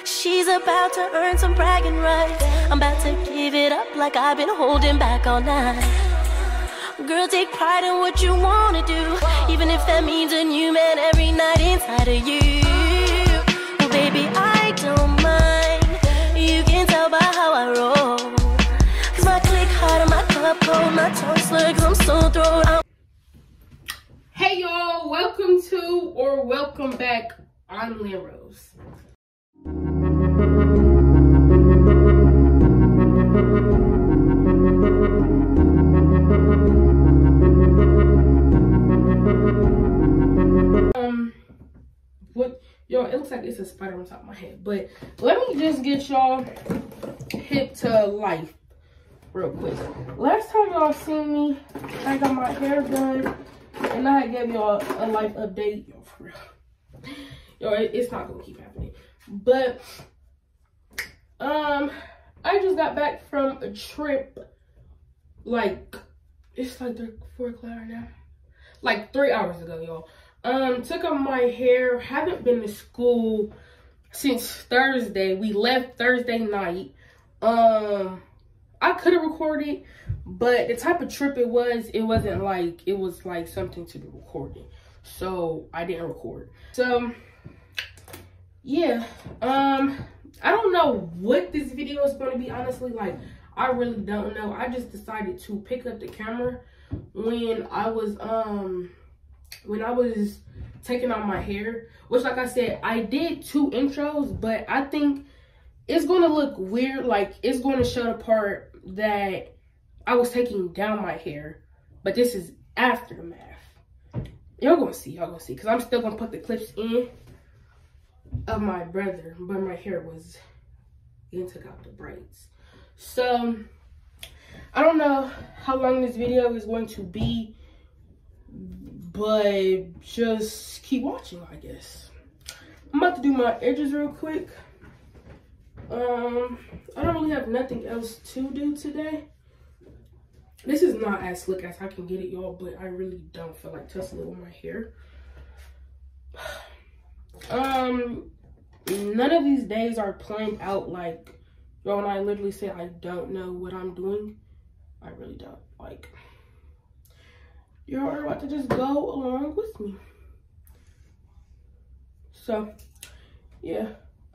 She's about to earn some bragging rights. I'm about to give it up like I've been holding back all night. Girl, take pride in what you wanna do, even if that means a new man every night inside of you. Well, baby, I don't mind. You can tell by how I roll. Cause my click hard and my cup cold, my tongue slurred, cause I'm so thrown. Hey y'all, welcome to or welcome back on Rose. Y'all, it looks like it's a spider on top of my head, but let me just get y'all hip to life real quick. Last time y'all seen me, I got my hair done and I gave y'all a life update. Yo, for real. Yo, it's not gonna keep happening. But I just got back from a trip. Like, it's like 4 o'clock right now. Like 3 hours ago, y'all. Took off my hair. Haven't been to school since Thursday. We left Thursday night. I could have recorded, but the type of trip it wasn't like, it was like something to be recorded. So I didn't record. So yeah, I don't know what this video is going to be, honestly. Like, I really don't know. I just decided to pick up the camera when I was taking out my hair, which, like I said, I did 2 intros, but I think it's gonna look weird. Like, it's going to show the part that I was taking down my hair, but this is after the math. Y'all gonna see, because I'm still gonna put the clips in of my brother, but my hair was getting took out the braids. So I don't know how long this video is going to be, but just keep watching, I guess. I'm about to do my edges real quick. I don't really have nothing else to do today. This is not as slick as I can get it, y'all, but I really don't feel like tussling with my hair. None of these days are planned out. Like, y'all, when I literally say I don't know what I'm doing, I really don't. Like, you're about to just go along with me. So yeah,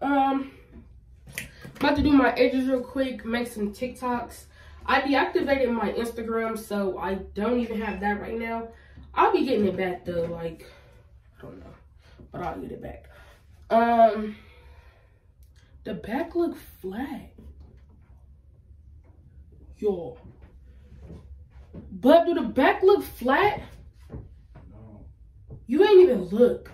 about to do my edges real quick, make some TikToks. I deactivated my Instagram, so I don't even have that right now. I'll be getting it back though. Like, I don't know, but I'll get it back. The back look flat, y'all. But do the back look flat? No. You ain't even look.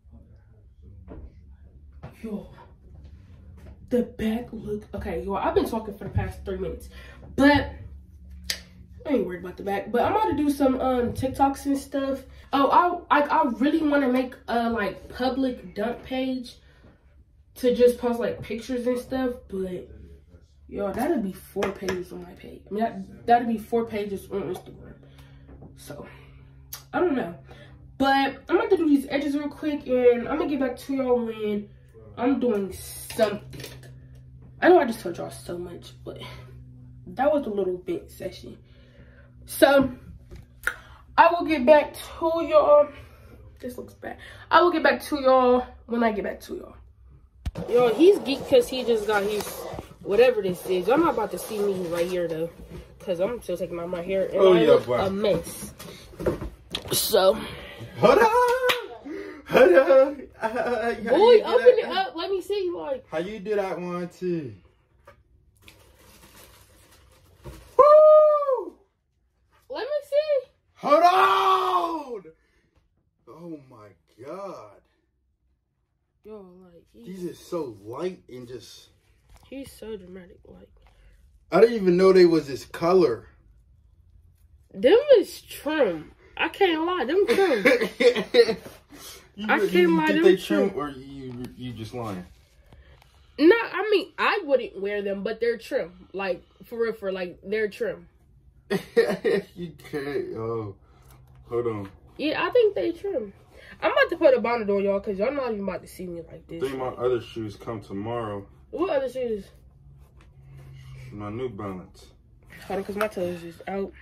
Yo, the back look, okay, yo, I've been talking for the past 3 minutes, but I ain't worried about the back. But I'm about to do some TikToks and stuff. Oh, I really want to make a like public dump page to just post like pictures and stuff, but yo, that'd be 4 pages on my page. I mean, that'd be 4 pages on Instagram. So I don't know, but I'm about to do these edges real quick, and I'm gonna get back to y'all when I'm doing something. I know I just told y'all so much, but that was a little bit session. So I will get back to y'all. This looks bad. I will get back to y'all when I get back to y'all. Yo, he's geek because he just got his whatever this is. Y'all not about to see me right here though, because I'm still taking out my hair and I look a mess. So hold on. Boy, open it up. Let me see. Like, how you do that one too? Woo! Let me see. Hold on. Oh my god. Yo, like, he's just so light and just. He's so dramatic. Like, I didn't even know they was this color. Them is trim. I can't lie. Them trim. I can't lie. Did they trim or you just lying? No, I mean, I wouldn't wear them, but they're trim. Like, for real, like, they're trim. You can't. Oh, hold on. Yeah, I think they trim. I'm about to put a bonnet on, y'all, because y'all not even about to see me like this. I think my other shoes come tomorrow. What other shoes? My New Balance. Hold on, because my toes is out.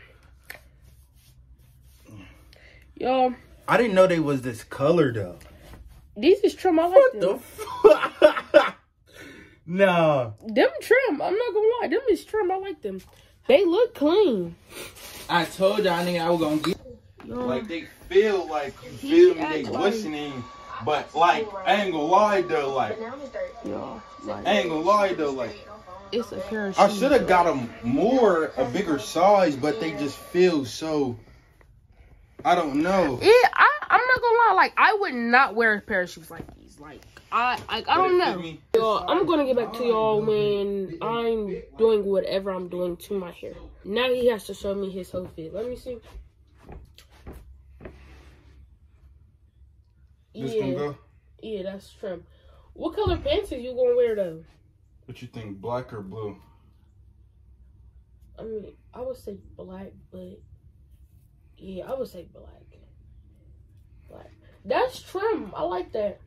Y'all. I didn't know they was this color, though. These is trim. I like them. What the fuck? Nah. Them trim. I'm not gonna lie. Them is trim. I like them. They look clean. I told y'all nigga I was gonna get. Like, they feel like, you feel me, they glistening. But, like, I ain't gonna lie, though, like. Y'all. I ain't gonna lie, though, like. It's a pair of shoes. I should have got them a bigger size, but they just feel so. I don't know. Yeah, I'm not gonna lie. Like, I would not wear a pair of shoes like these. Like, I don't know. Y'all, I'm gonna get back to y'all when I'm doing whatever I'm doing to my hair. Now he has to show me his whole fit. Let me see. This gonna go? Yeah, that's trim. What color pants is you gonna wear though? What you think, black or blue? I mean, I would say black, but yeah, I would say black. Black. That's trim. I like that.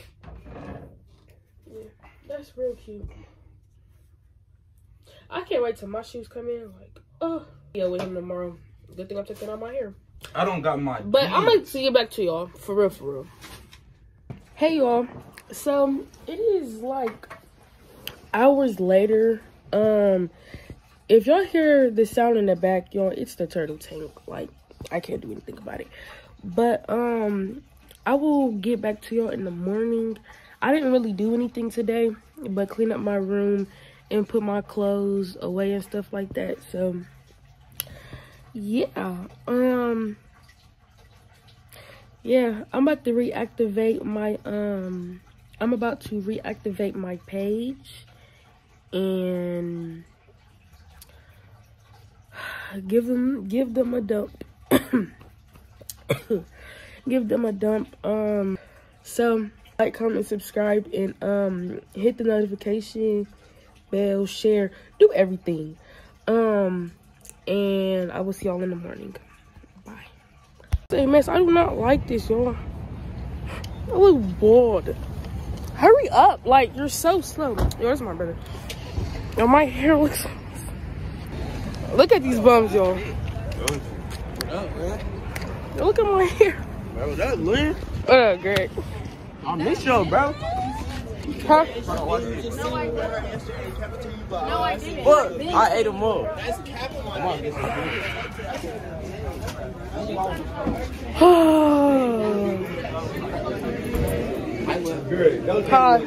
Yeah, that's real cute. I can't wait till my shoes come in. Like, oh, yeah, with him tomorrow. Good thing I'm taking out my hair. I don't got my. But I'm gonna get back to y'all for real, for real. Hey y'all, so it is like hours later. If y'all hear the sound in the back, y'all, it's the turtle tank. Like, I can't do anything about it. But I will get back to y'all in the morning. I didn't really do anything today, but clean up my room and put my clothes away and stuff like that. So yeah, yeah, I'm about to reactivate my page and give them a dump. Give them a dump. So like, comment, subscribe, and hit the notification bell, share, do everything. And I will see y'all in the morning. Bye. Say, mess, I do not like this, y'all. I look bored. Hurry up. Like, you're so slow. Yo, that's my brother. Yo, my hair looks... Look at these bums, y'all. Yo, look at my hair. Bro, that's lit. What up, Greg? I miss you, bro. Huh? No, I didn't. What? I ate them all. Hi.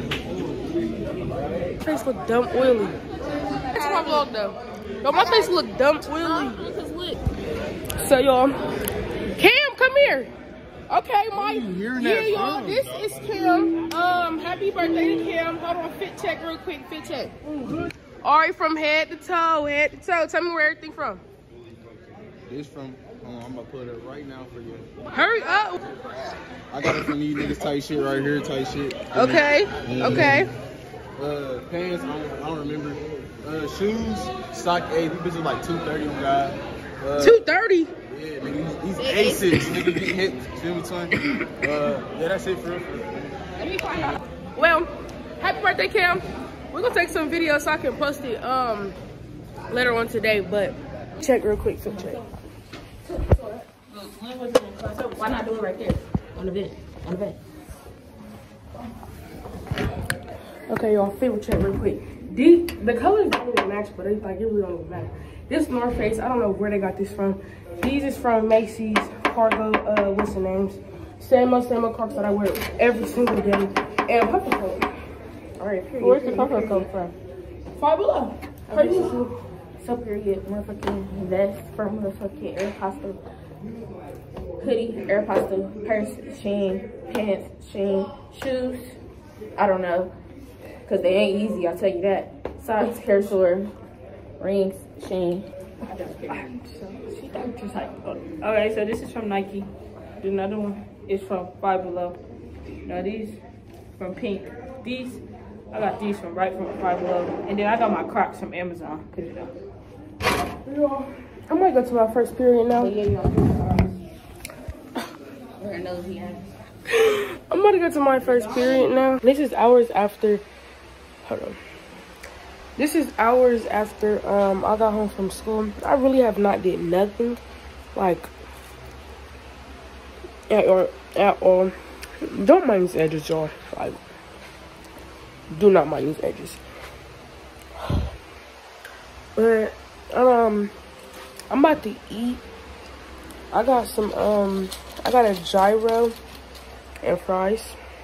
Face look dumb oily. That's my vlog though. Yo, my face look dumb oily. So y'all, Cam, come here. Okay, y'all, this is Kim. Happy birthday to Kim. Hold on, fit check real quick, fit check. All right, from head to toe, Tell me where everything from. This from, I'm gonna put it right now for you. Hurry up. I got it from these niggas tight shit right here, tight shit. Okay, okay. Pants, I don't remember. Shoes, stock A, these bitches like 230 on God. 230? Yeah, nigga, he's A6, nigga, get hit, feel me, twin? Yeah, that's it for real. Let me find out. Well, happy birthday, Cam. We're gonna take some videos so I can post it later on today, but check real quick, fit check. Why not do it right there? On the bed. Okay, y'all, fit check real quick. The colors don't even match, but it's like, it really don't even matter. This North Face, I don't know where they got this from. These is from Macy's, Cargo, what's the names? Same old Crocs that I wear every single day. And puffer coat. All right, period. Where's the puffer coat from? Five Below. So period, motherfucking vest from motherfucking Aeropostale. Hoodie, Aeropostale, purse, Shein, pants, Shein, shoes, I don't know. Cause they ain't easy, I'll tell you that. Socks, hair sword, rings, Shein. Okay, so this is from Nike. The another one is from Five Below. Now these from Pink. These, I got these from Five Below. And then I got my Crocs from Amazon. Cause you know. I might go to my first period now. her nosy ass. I'm about to go to my first period now. This is hours after. Hold on. This is hours after I got home from school. I really have not did nothing, like at all. Don't mind these edges, y'all. Like, do not mind these edges. But I'm about to eat. I got some I got a gyro and fries.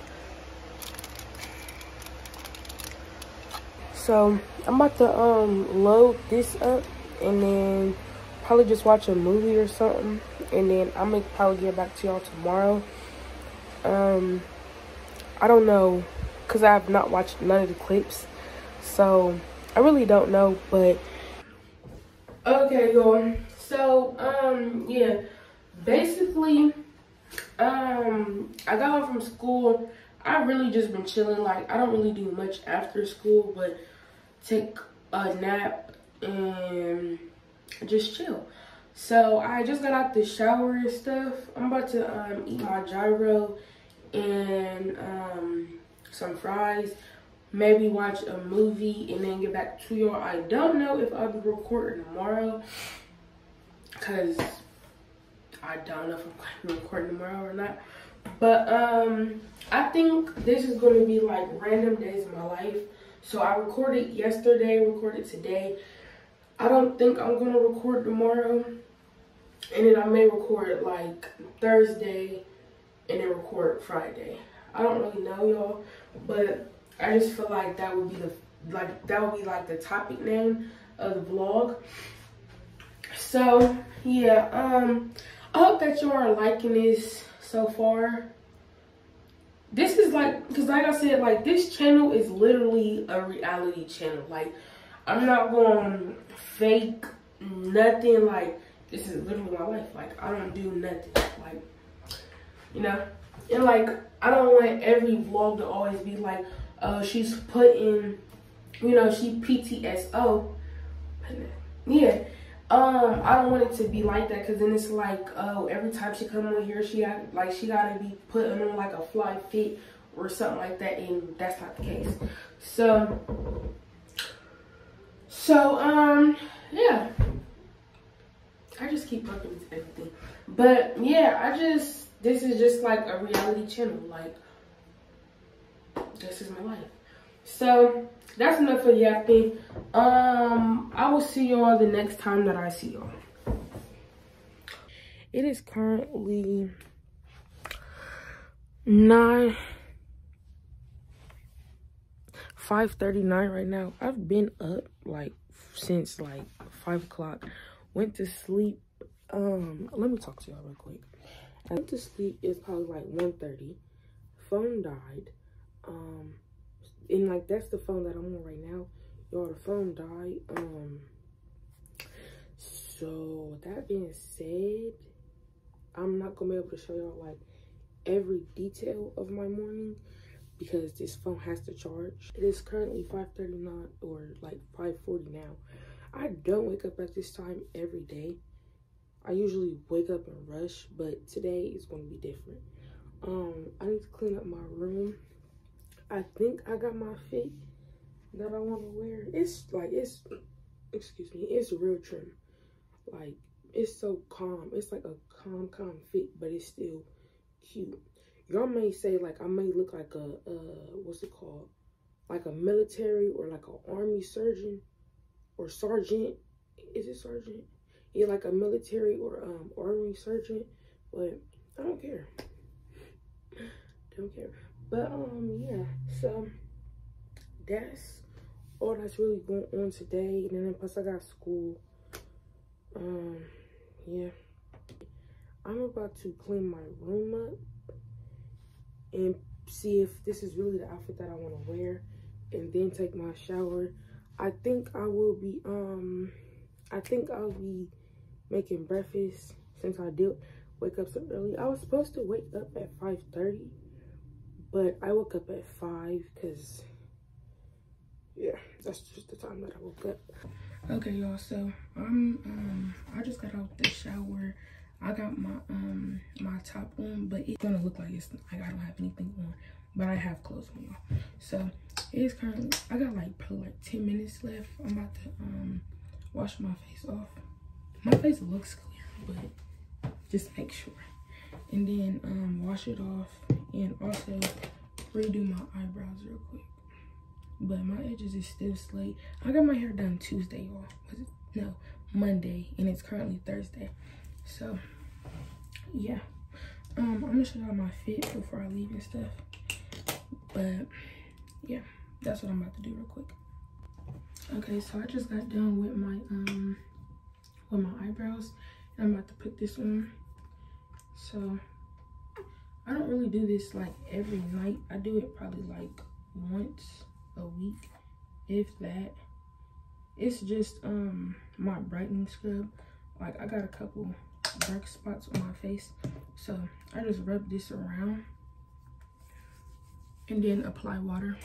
So I'm about to load this up and then probably just watch a movie or something, and then I'm gonna probably get back to y'all tomorrow. I don't know, because I have not watched none of the clips, so I really don't know. But okay, y'all, so yeah, basically I got home from school. I really just been chilling. Like, I don't really do much after school but take a nap and just chill. So I just got out the shower and stuff. I'm about to eat my gyro and some fries, maybe watch a movie, and then get back to y'all. I don't know if I'll be recording tomorrow, because I don't know if I'm going to be recording tomorrow or not. But I think this is going to be like random days of my life. So I recorded yesterday, recorded today. I don't think I'm going to record tomorrow. And then I may record like Thursday and then record Friday. I don't really know, y'all, but I just feel like that would be the topic name of the vlog. So yeah, I hope that you are liking this so far. This is like, because like I said, like, this channel is literally a reality channel. Like, I'm not going to fake nothing. Like, this is literally my life. Like, I don't do nothing. Like, you know? And, like, I don't want every vlog to always be like, oh, she's putting, you know, she PTSO. Yeah. I don't want it to be like that, because then it's like, oh, every time she come on here, she gotta be putting on like a fly fit or something like that, and that's not the case. So yeah, I just keep working with everything. But yeah, this is just like a reality channel. Like, this is my life. So that's enough for yapping. I will see y'all the next time that I see y'all. It is currently 5:39 right now. I've been up like since like 5 o'clock. Went to sleep. Let me talk to y'all real quick. I went to sleep. It's probably like 1:30. Phone died. And like, that's the phone that I'm on right now, y'all. The phone died. So that being said, I'm not gonna be able to show y'all like every detail of my morning, because this phone has to charge. It is currently 5:39 or like 5:40 now. I don't wake up at this time every day. I usually wake up and rush, but today is going to be different. I need to clean up my room. I think I got my fit that I want to wear. It's like, excuse me, it's real trim. Like, it's so calm. It's like a calm fit, but it's still cute. Y'all may say like I may look like a what's it called, like a military or like an army surgeon or sergeant. Is it sergeant? Yeah, like a military or army surgeon, but I don't care. Don't care. But yeah, so that's all that's really going on today. And then plus I got school. Yeah, I'm about to clean my room up and see if this is really the outfit that I want to wear, and then take my shower. I think I'll be making breakfast, since I did wake up so early. I was supposed to wake up at 5:30, but I woke up at 5 because, yeah, that's just the time that I woke up. Okay, y'all, so I just got out the shower. I got my my top on, but it's gonna look like it's like I don't have anything on, but I have clothes on, y'all. So it's currently, I got like probably like 10 minutes left. I'm about to wash my face off. My face looks clear, but just make sure. And then wash it off, and also redo my eyebrows real quick. But my edges is still slick. I got my hair done Tuesday, y'all. No, Monday, and it's currently Thursday. So yeah, I'm gonna show y'all my fit before I leave and stuff. But yeah, that's what I'm about to do real quick. Okay, so I just got done with my eyebrows, and I'm about to put this on. So I don't really do this like every night. I do it probably like once a week, if that. It's just my brightening scrub. Like, I got a couple dark spots on my face, so I just rub this around and then apply water,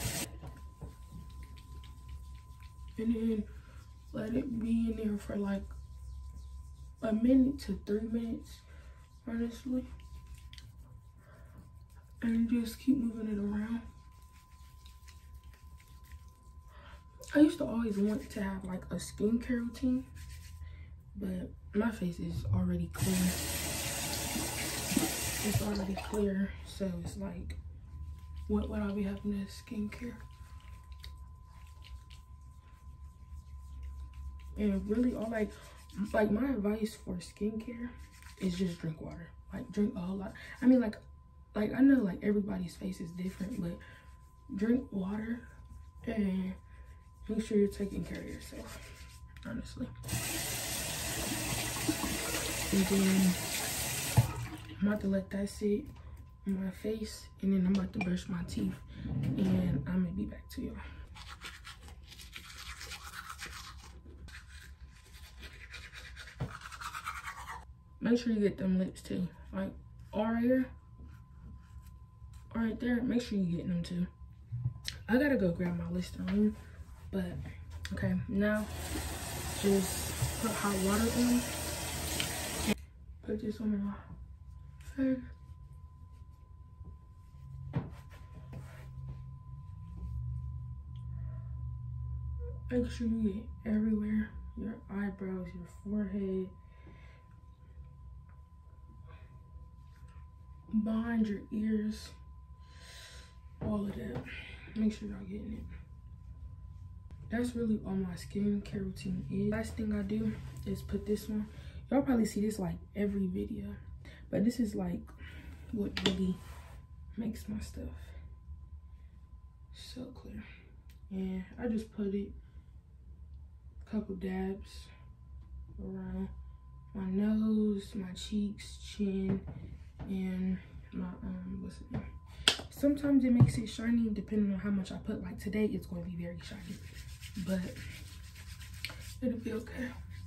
and then let it be in there for like a minute to 3 minutes, honestly, and just keep moving it around. I used to always want to have like a skincare routine, but my face is already clear. It's already clear, so it's like, what would I be having as skincare? And really, all like my advice for skincare is just drink water. Like, drink a whole lot. I mean, like I know like everybody's face is different, but drink water and make sure you're taking care of yourself, honestly. And then I'm about to let that sit on my face, and then I'm about to brush my teeth, and I'm gonna be back to y'all. Make sure you get them lips too. Like, all right here, all right there, make sure you get them too. I gotta go grab my Listerine. But okay, now just put hot water on. Put this on my face. Make sure you get everywhere. Your eyebrows, your forehead, behind your ears, all of that. Make sure y'all getting it. That's really all my skincare routine is. Last thing I do is put this on. Y'all probably see this like every video, but this is like what really makes my stuff so clear. And I just put it a couple dabs around my nose, my cheeks, chin, and my what's it name? Sometimes it makes it shiny depending on how much I put. Like today, it's going to be very shiny, but it'll be okay.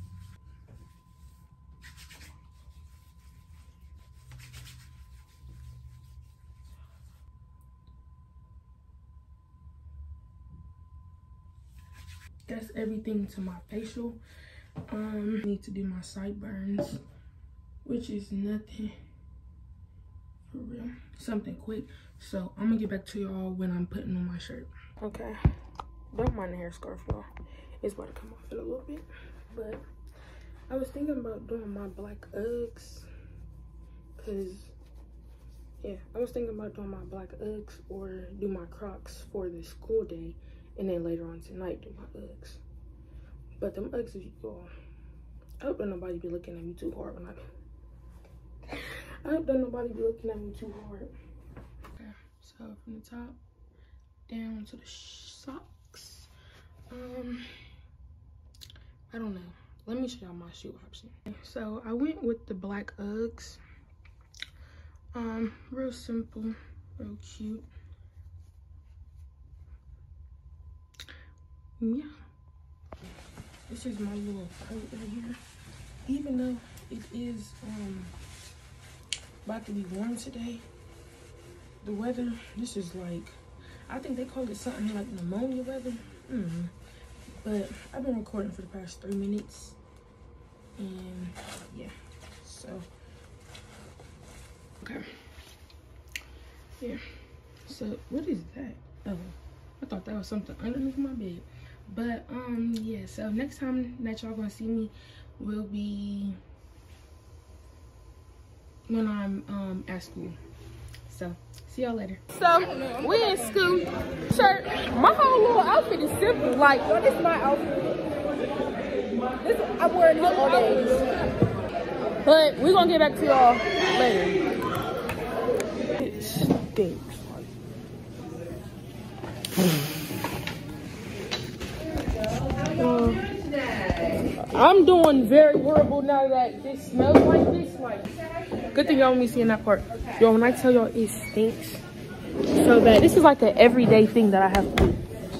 That's everything to my facial. Need to do my sideburns, which is nothing for real, something quick. So I'm gonna get back to y'all when I'm putting on my shirt. Okay, don't mind the hair scarf, y'all. It's about to come off in a little bit, but I was thinking about doing my black Uggs, cause yeah, I was thinking about doing my black Uggs or do my Crocs for the school day, and then later on tonight do my Uggs. But them Uggs, y'all, I hope that nobody be looking at me too hard when I hope that nobody be looking at me too hard. Okay, so from the top down to the socks. I don't know. Let me show y'all my shoe option. So I went with the black Uggs. Real simple, real cute. Yeah. This is my little coat right here. Even though it is about to be warm today, the weather, this is like, I think they call it something like pneumonia weather. But I've been recording for the past 3 minutes, and yeah, so Okay. Yeah. So what is that? Oh, I thought that was something underneath my bed. But yeah, so next time that y'all gonna see me will be when I'm at school. So see y'all later. So we in school. Shirt. My whole little outfit is simple. Like, well, this is my outfit. I'm wearing this all day. But we're gonna get back to y'all later. It stinks. I'm doing very horrible now that this smells like this. Like, good thing y'all want me seeing that part. Yo, when I tell y'all it stinks so bad, this is like an everyday thing that I have to do.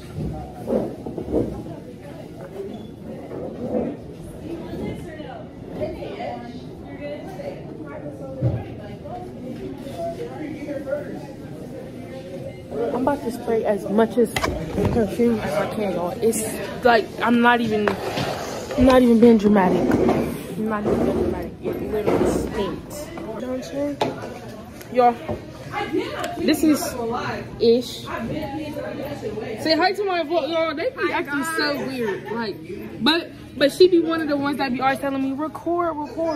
I'm about to spray as much as perfume as I can, y'all. It's like I'm not even being dramatic. I'm not even being dramatic. It literally stinks. You know what I'm saying? Y'all, this is Ish. Say hi to my vlog, y'all. They be acting so weird. Like, but she be one of the ones that be always telling me, record.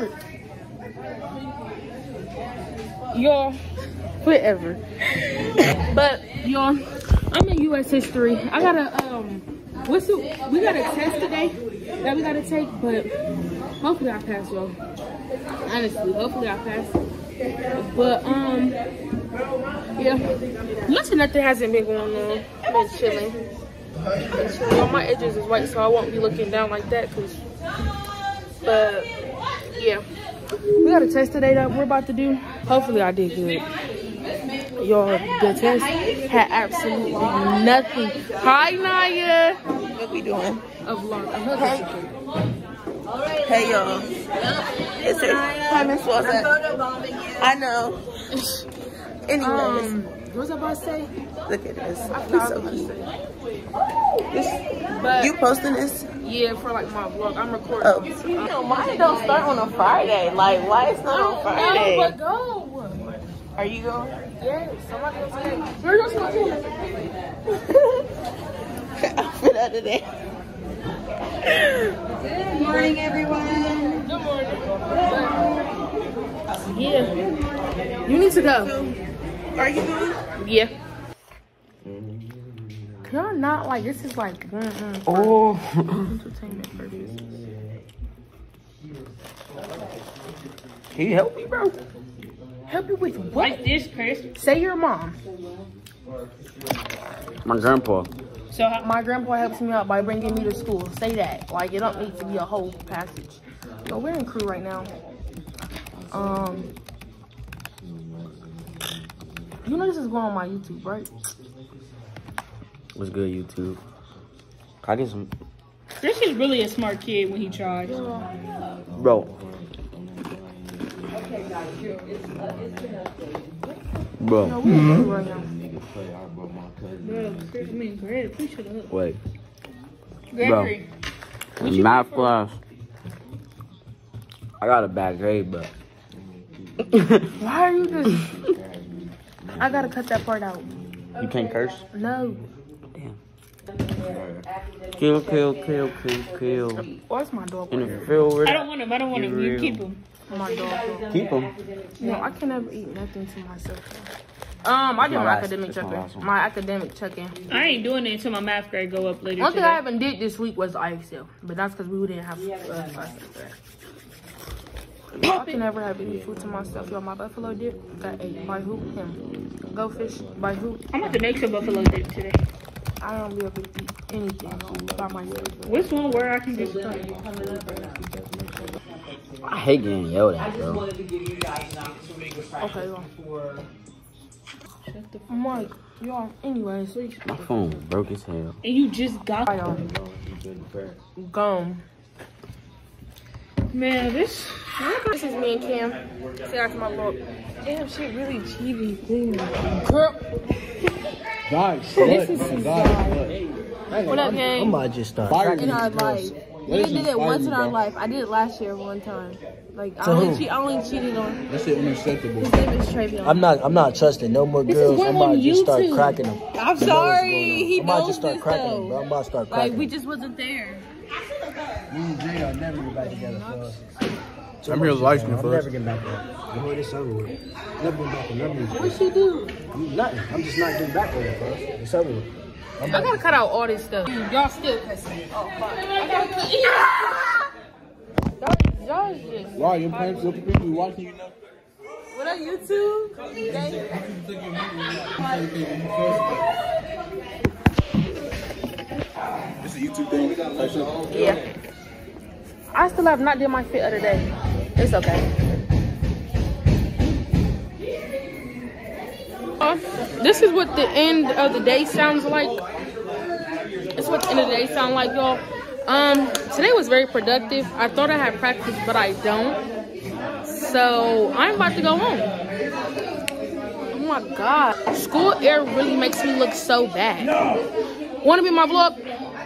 Y'all, whatever. But y'all, I'm in US history. I gotta we got a test today that we gotta take, but hopefully I pass, y'all. Honestly, hopefully I pass. But yeah, much of nothing hasn't been going on. Been chilling. All my edges is white, so I won't be looking down like that. But yeah, we got a test today that we're about to do. Hopefully I did good. Y'all, the test had absolutely nothing. Hi, Naya. What we doing? A vlog. Hey, y'all. It's hi, Miss Walter. I know. Anyways, what was I about to say? look at this. I It's forgot so what I was cute. about to say. But You posting this? yeah, for like my vlog. I'm recording. Oh. You know, mine don't start on a Friday. Like, why it's not on Friday? But go. Are you going? Yes, somebody else say. Where you going? Outfit of the day. Good morning, everyone. Good morning. Yeah. You need to go. Are you going? Yeah. Y'all not like, this is like Oh. entertainment purposes. Can you help me, bro? Help you with what? Like this, Chris. Say your mom. My grandpa. So My grandpa helps me out by bringing me to school. Say that. Like, it don't need to be a whole passage. So we're in crew right now. You know this is going on my YouTube, right? What's good, YouTube? Can I get some? Chris is really a smart kid when he tries. Bro. Bro. No, we're in crew right now. Bro, Chris, I mean, Greg, please shut up. Wait. Gregory. In math class, I got a bad grade, but. Why are you just... I gotta cut that part out. You can't curse? No. Damn. Kill. Where's my dog? In the field. I don't want him. You keep him. My dog. Keep them. No, I can never eat nothing to myself. I do my academic checking. My academic checking. I ain't doing it until my math grade go up later One thing today. I haven't did this week was the IXL, but that's because we didn't have classes there. I can never have any food to myself. Yo, my buffalo dip got ate by who? Him. Go fish by who? I'm about to make some buffalo dip today. I don't be able to eat anything by myself. Which one where I can get started? I hate getting yelled at, bro. Okay, y'all. I'm like, y'all, anyways. My phone broke as hell. And you just got Bye, y'all. Gone. Man, this This is me and Cam. Say out to my vlog. Damn, she really cheesy. Girl. Guys, This is his guy. What up, gang? I might just start. In our life. We did it once in our life. I did it last year one time. Like I only cheated on. That shit unacceptable. His name is Travion. I'm not trusting no more girls. I'm about to just start cracking them. I'm sorry. He I'm about to knows just start this cracking them, though. bro. I'm about to start cracking. Like we just wasn't there. Me and Jay are never get back together, so. I'm here liking I'm for never getting back together. You know this over with. Never getting back together. What she do? Nothing. I'm just not getting back together, bro. It's over with. I gotta cut out all this stuff. Y'all still cussing. Oh fuck. I gotta cut. Y'all just. Why you playing with the people watching you know? What are YouTube? It's a YouTube thing. Yeah. I still have not did my fit of the day. It's okay. This is what the end of the day sounds like. It's what the end of the day sounds like, y'all. Today was very productive. I thought I had practice, but I don't. So I'm about to go home. Oh my god. School air really makes me look so bad. Wanna be my vlog?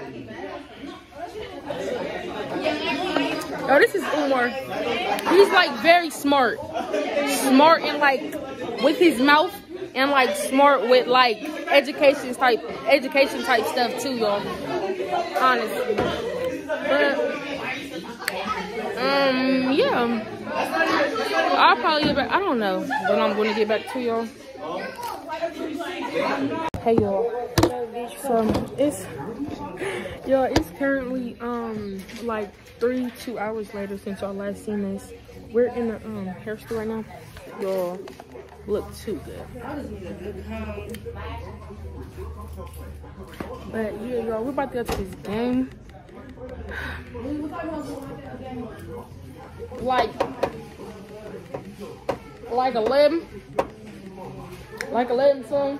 Oh, this is Umar. He's like very smart. Smart and like with his mouth and like smart with like education type stuff too, y'all. Honestly. But yeah. I'll probably get back. I don't know when I'm gonna get back to y'all. Hey y'all. So it's currently like 2 hours later since y'all last seen this. We're in the hair store right now. Y'all look too good. But yeah, y'all, we're about to go to this game. Like 11 son.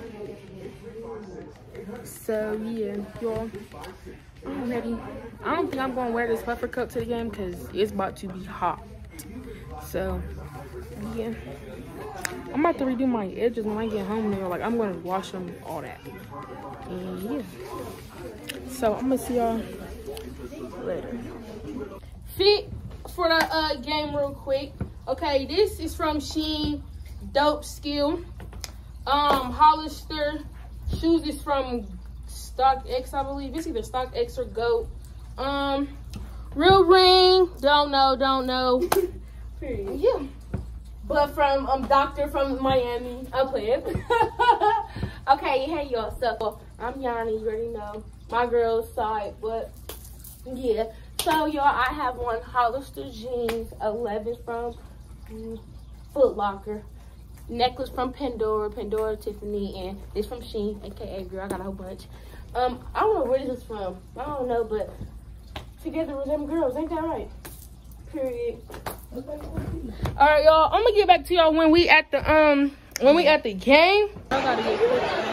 So yeah, y'all, I'm ready. I don't think I'm gonna wear this puffer coat to the game because it's about to be hot. So yeah, I'm about to redo my edges when I get home there. Like I'm gonna wash them, all that. And yeah, so I'm gonna see y'all later. Fit for the game real quick. Okay, this is from Shein, Dope Skill. Hollister. Shoes is from StockX, I believe. It's either StockX or GOAT. Real ring, don't know. Yeah. But from Doctor from Miami. I'm playing. Okay, hey y'all. So I'm Yanni, you already know. My girl's side, but yeah. So y'all, I have one Hollister jeans, 11 from Foot Locker. Necklace from Pandora, Tiffany, and this from Shein, aka girl. I got a whole bunch. I don't know where this is from. I don't know, but together with them girls, ain't that right? Period. All right, y'all. I'm gonna get back to y'all when we at the game. I gotta get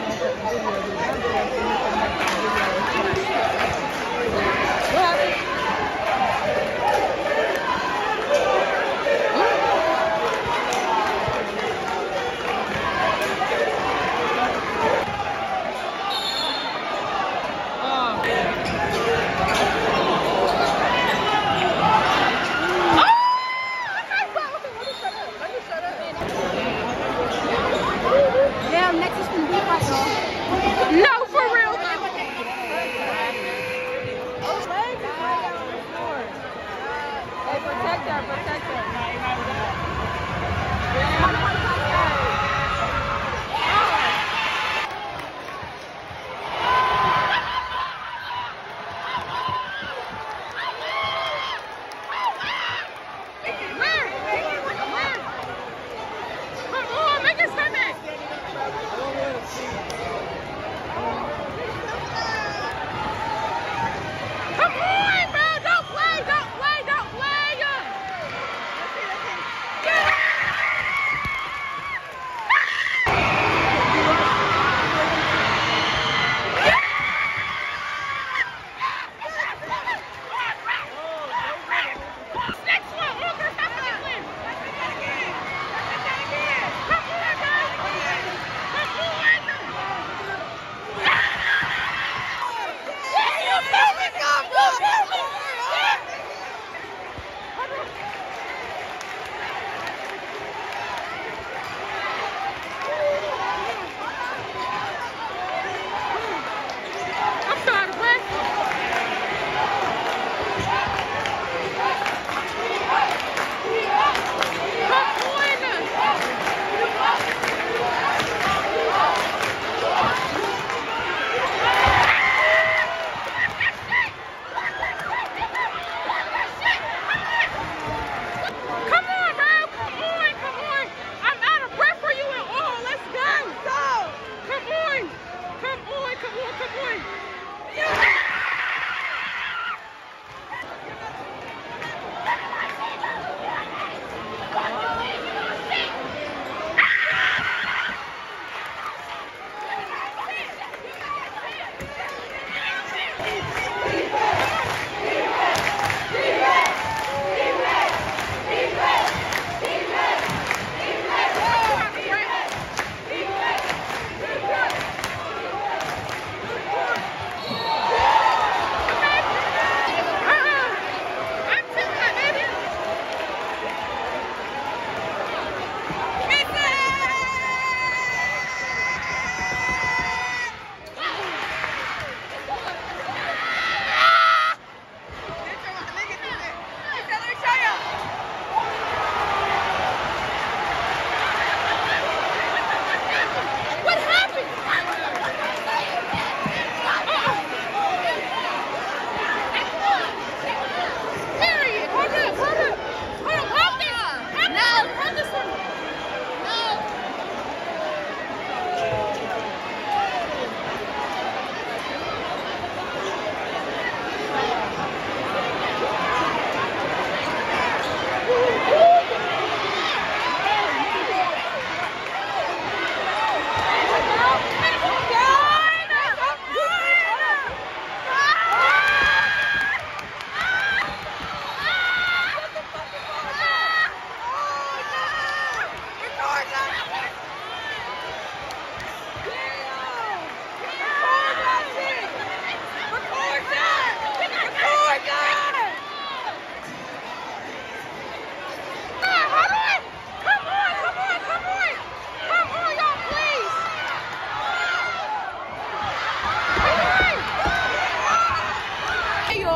what happened? No, for real.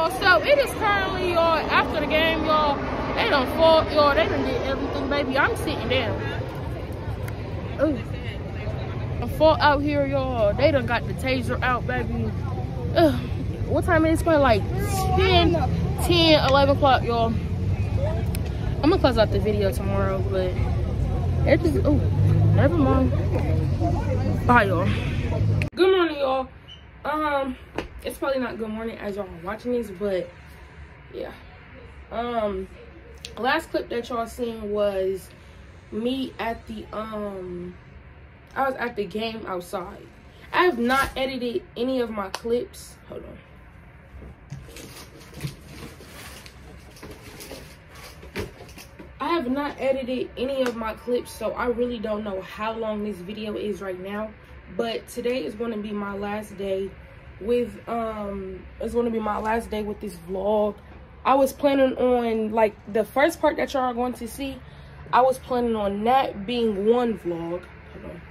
y'all. So it is currently, y'all, after the game, y'all. They done fought, y'all. They done did everything, baby. I'm sitting down. Ooh. I fought out here, y'all. They done got the taser out, baby. Ugh. What time is it? It's probably like 10, 11 o'clock, y'all. I'm gonna close out the video tomorrow, but it just, oh, never mind. Bye, y'all. Good morning, y'all. It's probably not good morning as y'all are watching this, but yeah. Last clip that y'all seen was me at the I was at the game outside. I have not edited any of my clips. Hold on. I have not edited any of my clips, so I really don't know how long this video is right now. But today is going to be my last day with it's going to be my last day with this vlog. I was planning on, like, the first part that y'all are going to see, I was planning on that being one vlog. Hold on.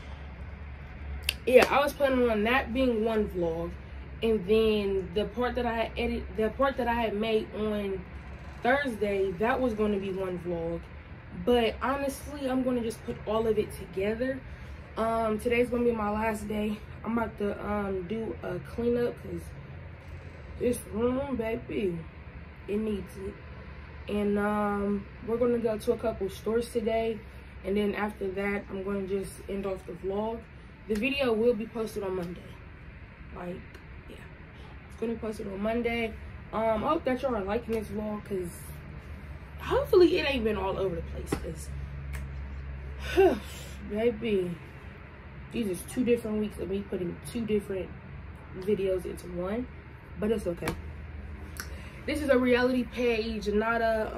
Yeah, I was planning on that being one vlog, and then the part that I had made on Thursday, that was going to be one vlog. But honestly, I'm going to just put all of it together. Today's going to be my last day. I'm about to do a cleanup because this room, baby, it needs it. And we're going to go to a couple stores today, and then after that, I'm going to just end off the vlog. The video will be posted on Monday. Like, yeah, it's going to be posted on Monday. I hope that y'all are liking this vlog, because hopefully it ain't been all over the place, because baby, these is 2 different weeks of me putting 2 different videos into one, but it's okay. This is a reality page, not a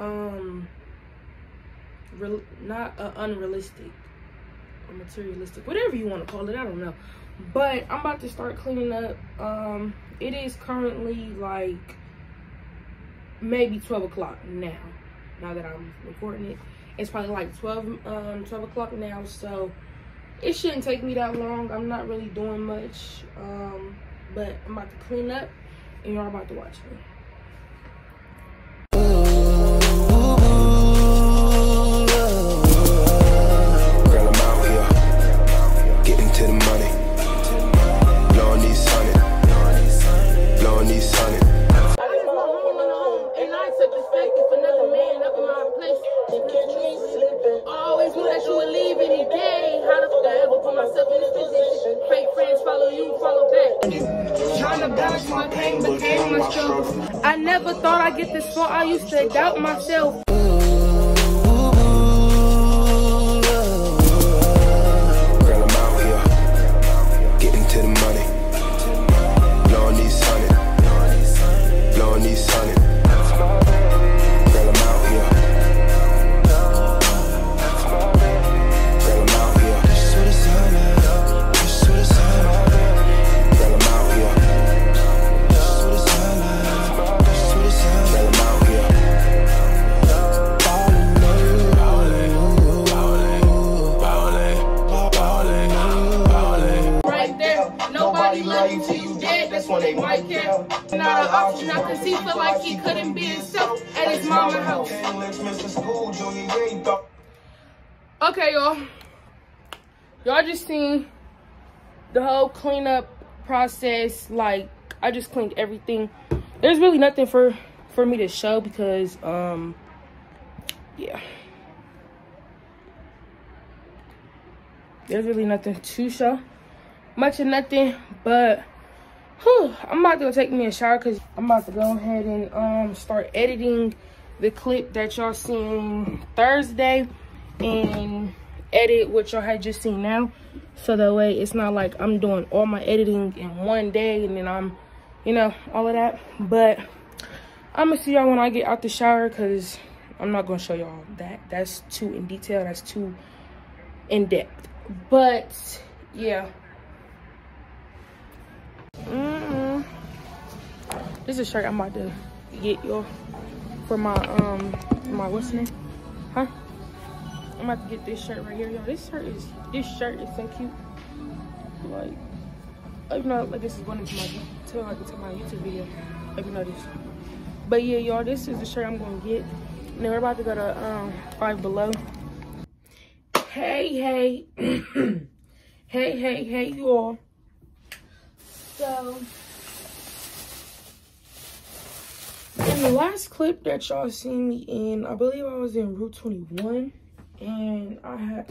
unrealistic or materialistic, whatever you want to call it, I don't know. But I'm about to start cleaning up. It is currently like maybe 12 o'clock now that I'm recording it. It's probably like 12 o'clock now, so it shouldn't take me that long. I'm not really doing much, but I'm about to clean up and y'all about to watch me. Girl, I'm out here getting to the money, blowing these sunny, blowing these sunny. Always knew that you would leave any day. How the fuck I ever put myself in this position? Fake friends follow you, follow back. Trying to balance my pain, but gain my struggle. I never thought I'd get this far. I used to doubt myself. Girl, I'm out here getting to the money, blowing these sunny, blowing these sunny. Girl, I'm out here. Not an option. I can see, feel like he couldn't be himself at his mama's house. Okay, y'all. Y'all just seen the whole cleanup process. Like, I just cleaned everything. There's really nothing for me to show because, yeah. There's really nothing to show. Much of nothing, but I'm about to go take me a shower because I'm about to go ahead and start editing the clip that y'all seen Thursday and edit what y'all had just seen now, so that way it's not like I'm doing all my editing in one day and then I'm, you know, all of that. But I'm gonna see y'all when I get out the shower because I'm not gonna show y'all that. That's too in detail, that's too in depth. But yeah. This is a shirt I'm about to get y'all for my what's name? Huh? I'm about to get this shirt right here, y'all. This shirt is so cute. Like, If not, like this is going into my YouTube video. If you notice. But yeah, y'all, this is the shirt I'm gonna get. And then we're about to go to Five Below. Hey, hey, y'all. So in the last clip that y'all seen me in, I believe I was in Route 21, and I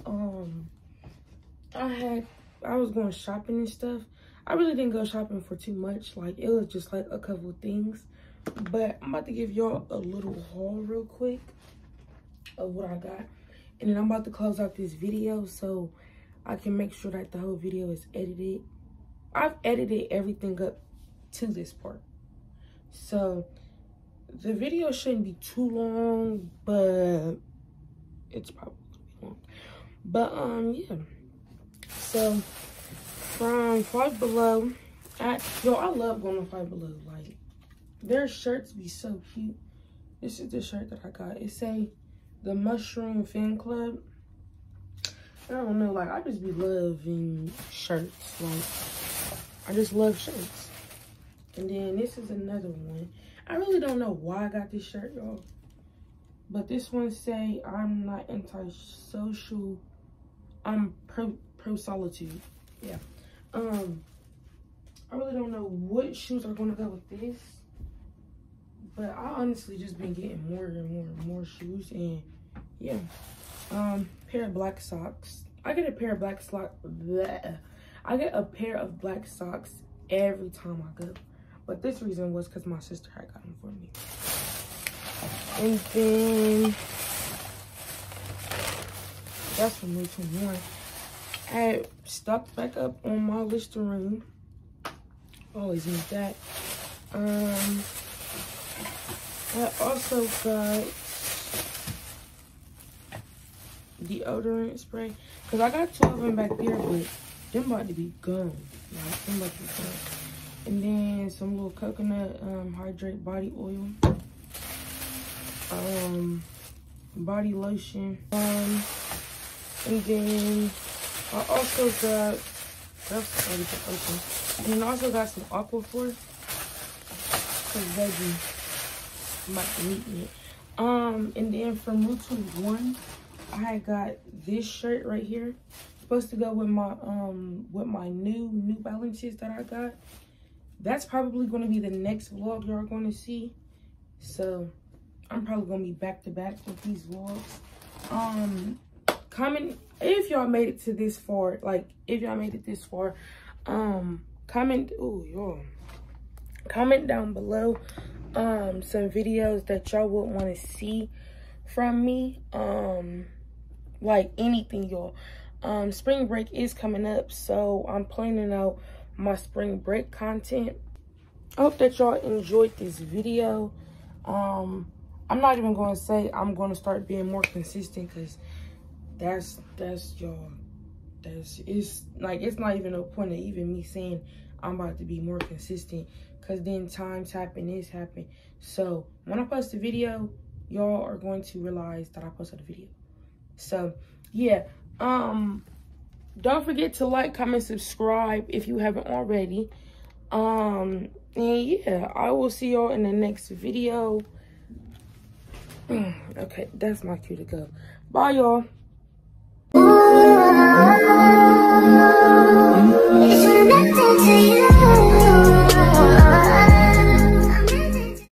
was going shopping and stuff. I really didn't go shopping for too much. Like, it was just like a couple of things. But I'm about to give y'all a little haul real quick of what I got. And then I'm about to close out this video so I can make sure that the whole video is edited. I've edited everything up to this part. So the video shouldn't be too long, but it's probably long. But yeah. So from Five Below, yo, I love going to Five Below. Like, their shirts be so cute. This is the shirt that I got. It say the Mushroom Fan Club. I don't know, like, I just be loving shirts. Like, I just love shirts. And then this is another one. I really don't know why I got this shirt, y'all. But this one say, I'm not anti-social, I'm pro-solitude. Yeah. I really don't know what shoes are gonna go with this. But I honestly just been getting more and more shoes, and yeah. Pair of black socks. I get a pair of black socks. I get a pair of black socks every time I go. But this reason was because my sister had got them for me. And then that's from Route 21. I stocked back up on my Listerine. Always need that. I also got deodorant spray, because I got 2 of them back there, but them about to be gone. Like, them about to be gone. And then some little coconut hydrate body oil, body lotion, and then I also got, that's already open. And then I also got some Aquaphor, because baby, I'm about to meet it. And then from Route 21, I got this shirt right here. Supposed to go with my new Balances that I got. That's probably going to be the next vlog y'all going to see. So I'm probably going to be back to back with these vlogs. Comment if y'all made it to this far. Like, if y'all made it this far, comment. Oh, y'all. Comment down below some videos that y'all would want to see from me. Like anything, y'all. Spring break is coming up, so I'm planning out my spring break content. I hope that y'all enjoyed this video. I'm not even going to say I'm going to start being more consistent, because that's y'all, it's like, it's not even a point of even me saying I'm about to be more consistent, because then times happen, this happen. So when I post a video, y'all are going to realize that I posted a video. So yeah, don't forget to like, comment, subscribe if you haven't already. And yeah, I will see y'all in the next video. Okay, that's my cue to go. Bye, y'all.